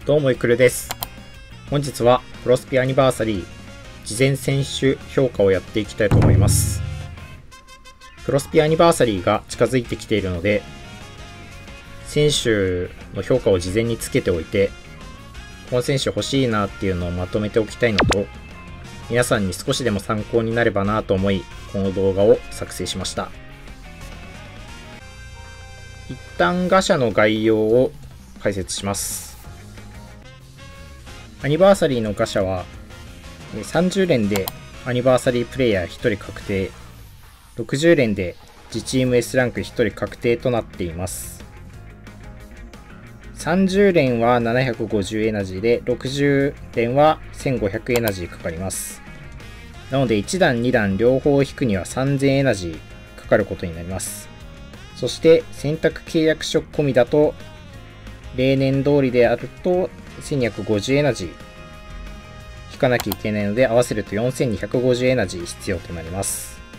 どうもいくるです。本日はプロスピアニバーサリー事前選手評価をやっていきたいと思います。プロスピアニバーサリーが近づいてきているので、選手の評価を事前につけておいて、この選手欲しいなっていうのをまとめておきたいのと、皆さんに少しでも参考になればなと思い、この動画を作成しました。一旦ガシャの概要を解説します。アニバーサリーのガシャは30連でアニバーサリープレイヤー1人確定、60連で自チーム S ランク1人確定となっています。30連は750エナジーで、60連は1500エナジーかかります。なので1段2段両方引くには3000エナジーかかることになります。そして選択契約書込みだと、例年通りであると1250エナジー引かなきゃいけないので、合わせると4250エナジー必要となります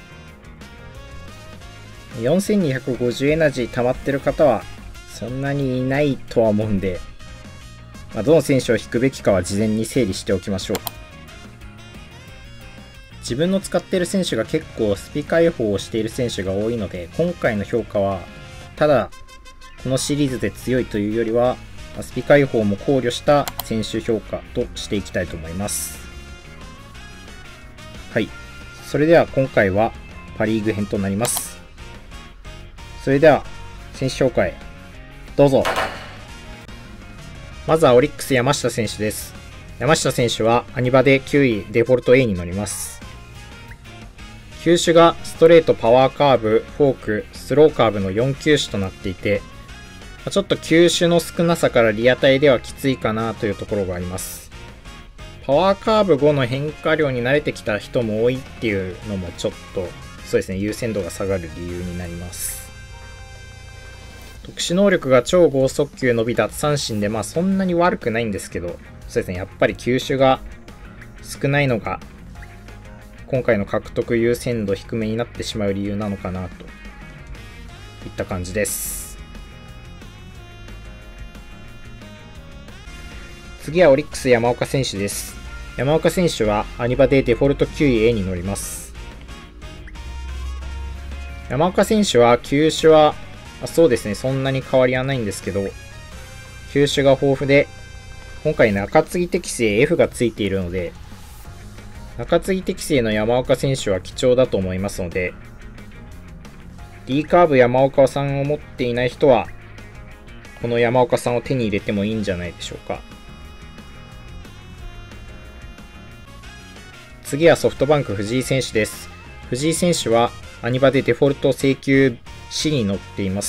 。4250エナジー溜まってる方はそんなにいないとは思うんで、どの選手を引くべきかは事前に整理しておきましょう。自分の使っている選手が結構スピ解放をしている選手が多いので、今回の評価はただこのシリーズで強いというよりは、スピ解放も考慮した選手評価としていきたいと思います。はい。それでは今回はパ・リーグ編となります。それでは選手紹介どうぞ。まずはオリックス山下選手です。山下選手はアニバで9位デフォルト A に乗ります。球種がストレート、パワーカーブ、フォーク、スローカーブの4球種となっていて、ちょっと球種の少なさからリアタイではきついかなというところがあります。パワーカーブ後の変化量に慣れてきた人も多いっていうのもちょっとそうですね、優先度が下がる理由になります。特殊能力が超剛速球、伸び奪三振で、そんなに悪くないんですけど、そうですね、やっぱり球種が少ないのが今回の獲得優先度低めになってしまう理由なのかなといった感じです。次はオリックス山岡選手です。山岡選手はアニバでデフォルト9位 A に乗ります。山岡選手は球種はそうですね、そんなに変わりはないんですけど、球種が豊富で、今回中継ぎ適正 F がついているので、中継ぎ適正の山岡選手は貴重だと思いますので、D カーブ山岡さんを持っていない人は、この山岡さんを手に入れてもいいんじゃないでしょうか。次はソフトバンク藤井選手です。藤井選手はアニバでデフォルト請求 C に乗っています。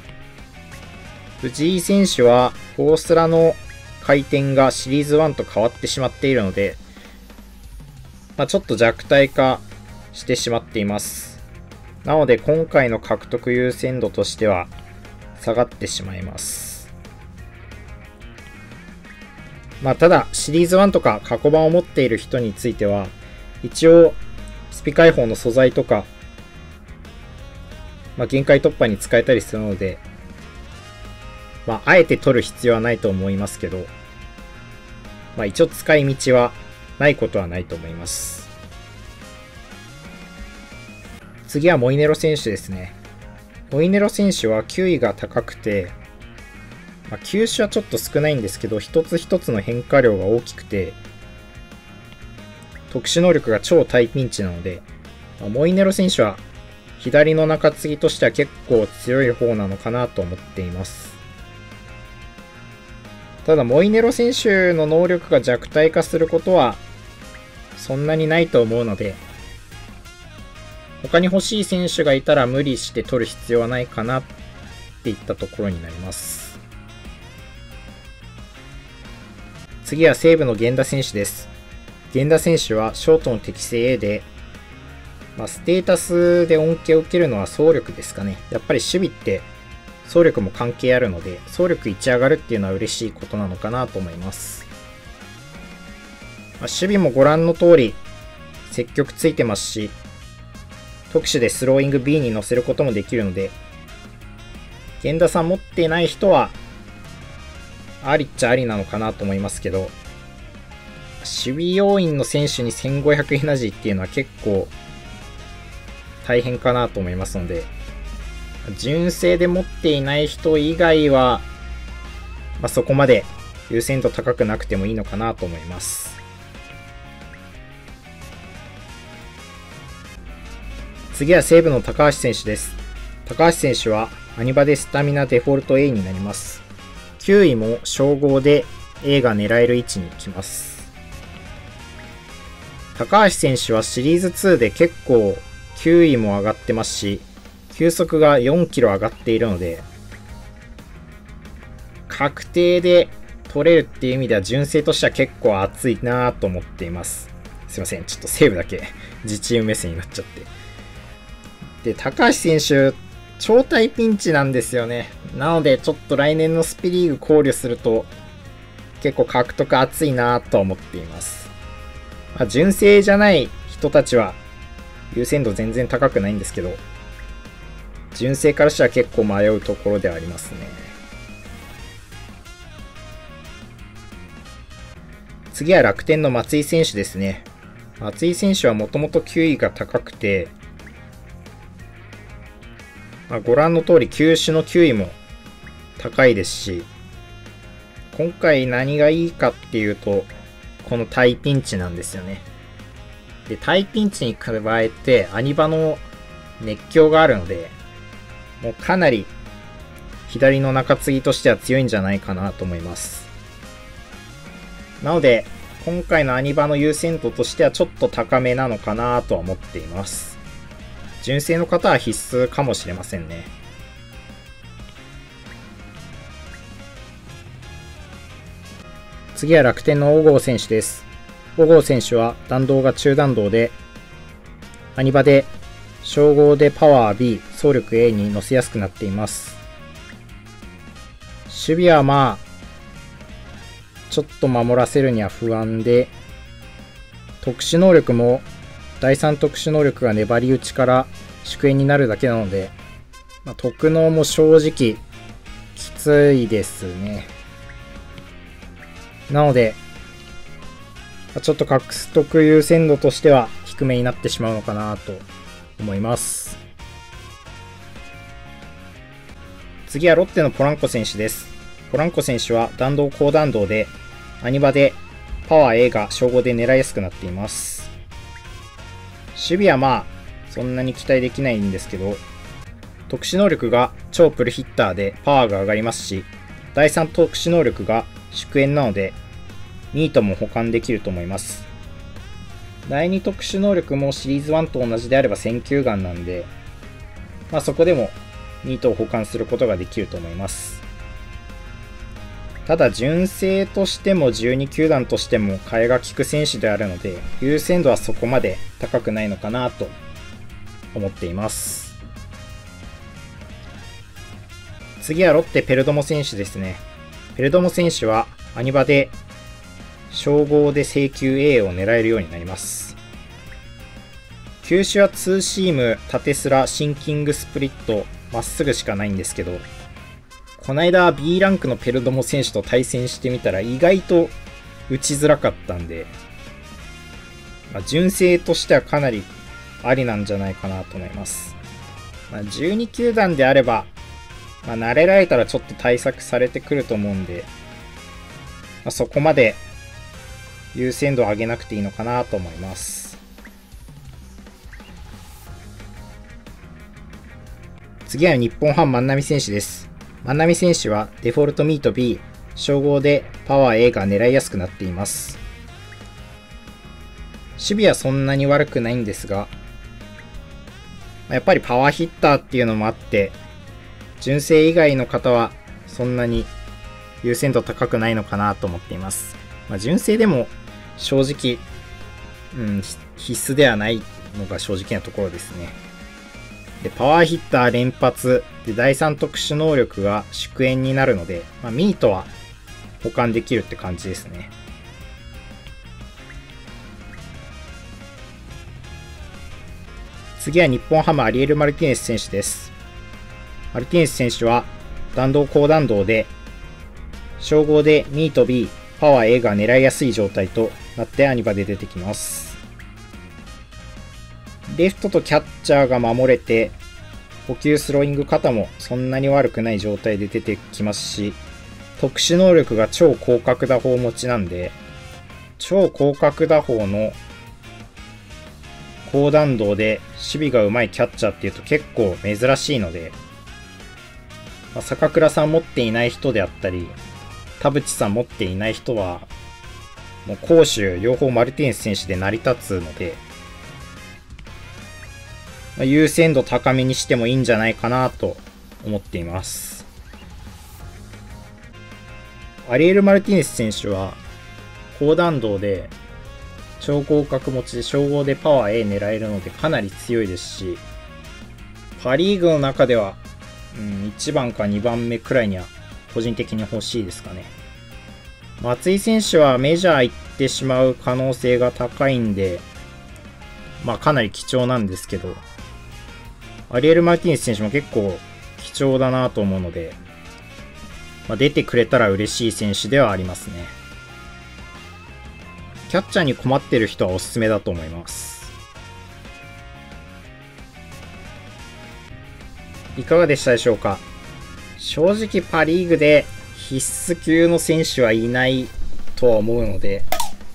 藤井選手はフォースラの回転がシリーズ1と変わってしまっているので、ちょっと弱体化してしまっています。なので今回の獲得優先度としては下がってしまいます。ただシリーズ1とか過去版を持っている人については、一応スピ解放の素材とか、限界突破に使えたりするので、あえて取る必要はないと思いますけど、一応使い道はないことはないと思います。次はモイネロ選手ですね。モイネロ選手は9位が高くて、球種はちょっと少ないんですけど、一つ一つの変化量が大きくて、特殊能力が超大ピンチなので、モイネロ選手は左の中継ぎとしては結構強い方なのかなと思っています。ただモイネロ選手の能力が弱体化することはそんなにないと思うので、他に欲しい選手がいたら無理して取る必要はないかなっていったところになります。次は西武の源田選手です。源田選手はショートの適正 A で、ステータスで恩恵を受けるのは走力ですかね。やっぱり守備って走力も関係あるので、走力1上がるっていうのは嬉しいことなのかなと思います。守備もご覧の通り積極ついてますし、特殊でスローイング B に乗せることもできるので、源田さん持っていない人はありっちゃありなのかなと思いますけど、守備要員の選手に1500エナジーっていうのは結構大変かなと思いますので、純正で持っていない人以外は、そこまで優先度高くなくてもいいのかなと思います。次は西武の高橋選手です。高橋選手はアニバでスタミナデフォルト A になります。9位も称号で A が狙える位置に来ます。高橋選手はシリーズ2で結構9位も上がってますし、球速が4キロ上がっているので、確定で取れるっていう意味では純正としては結構熱いなと思っています。すいません、ちょっと西武だけ自チーム目線になっちゃって。で、高橋選手、超大ピンチなんですよね。なので、ちょっと来年のスピリーグ考慮すると、結構獲得熱いなと思っています。純正じゃない人たちは、優先度全然高くないんですけど、純正からしたら結構迷うところではありますね。次は楽天の松井選手ですね。松井選手はもともと球威が高くて、ご覧の通り球種の球威も高いですし、今回何がいいかっていうと、このタイピンチなんですよね。で、タイピンチに加えてアニバの熱狂があるので、もうかなり左の中継ぎとしては強いんじゃないかなと思います。なので、今回のアニバの優先度としてはちょっと高めなのかなとは思っています。純正の方は必須かもしれませんね。次は楽天の小郷選手です。小郷選手は弾道が中弾道で、アニバで称号でパワー B、走力 A に乗せやすくなっています。守備はちょっと守らせるには不安で、特殊能力も第3特殊能力が粘り打ちから縮縁になるだけなので、特能も正直きついですね。なので、ちょっと獲得優先度としては低めになってしまうのかなと思います。次はロッテのポランコ選手です。ポランコ選手は弾道高弾道で、アニバでパワー A が称号で狙いやすくなっています。守備はそんなに期待できないんですけど、特殊能力が超プルヒッターでパワーが上がりますし、第3特殊能力が縮縁なので、ミートも保管できると思います。第2特殊能力もシリーズ1と同じであれば選球眼なんで、そこでもミートを保管することができると思います。ただ純正としても12球団としても替えが利く選手であるので、優先度はそこまで高くないのかなと思っています。次はロッテペルドモ選手ですね。ペルドモ選手はアニバで称号で請求 A を狙えるようになります。球種はツーシーム、縦スラ、シンキングスプリット、まっすぐしかないんですけど、この間 B ランクのペルドモ選手と対戦してみたら意外と打ちづらかったんで、純正としてはかなりありなんじゃないかなと思います。12球団であれば、慣れられたらちょっと対策されてくると思うんで、そこまで優先度を上げなくていいのかなと思います。次は日本ハム万波選手です。万波選手はデフォルトミート B、称号でパワー A が狙いやすくなっています。守備はそんなに悪くないんですが、やっぱりパワーヒッターっていうのもあって、純正以外の方はそんなに優先度高くないのかなと思っています。純正でも正直、必須ではないのが正直なところですね。で、パワーヒッター連発で第3特殊能力が縮縁になるので、ミートは保管できるって感じですね。次は日本ハムアリエル・マルティネス選手です。マルティネス選手は弾道高弾道で称号でミート B、パワー A が狙いやすい状態となってアニバで出てきます。レフトとキャッチャーが守れて、補給スローイング肩もそんなに悪くない状態で出てきますし、特殊能力が超広角打法持ちなんで、超広角打法の高弾道で守備が上手いキャッチャーっていうと結構珍しいので、坂倉さん持っていない人であったり、田淵さん持っていない人は、もう攻守両方マルティネス選手で成り立つので、優先度高めにしてもいいんじゃないかなと思っています。アリエル・マルティネス選手は高弾道で超広角持ちで称号でパワー A 狙えるのでかなり強いですし、パ・リーグの中では、1番か2番目くらいには個人的に欲しいですかね。松井選手はメジャー行ってしまう可能性が高いんで、かなり貴重なんですけど、アリエル・マルティネス選手も結構貴重だなと思うので、出てくれたら嬉しい選手ではありますね。キャッチャーに困ってる人はおすすめだと思います。いかがでしたでしょうか。正直パ・リーグで必須級の選手はいないとは思うので、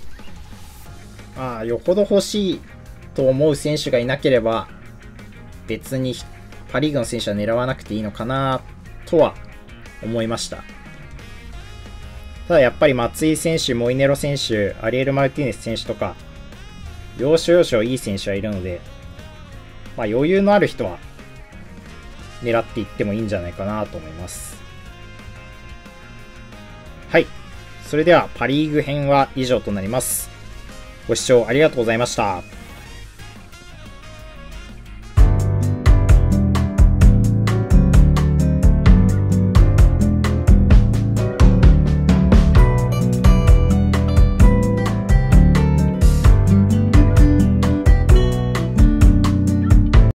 よほど欲しいと思う選手がいなければ、別にパ・リーグの選手は狙わなくていいのかなとは思いました。ただやっぱり松井選手、モイネロ選手、アリエル・マルティネス選手とか、要所要所いい選手はいるので、余裕のある人は狙っていってもいいんじゃないかなと思います。はい。それではパ・リーグ編は以上となります。ご視聴ありがとうございました。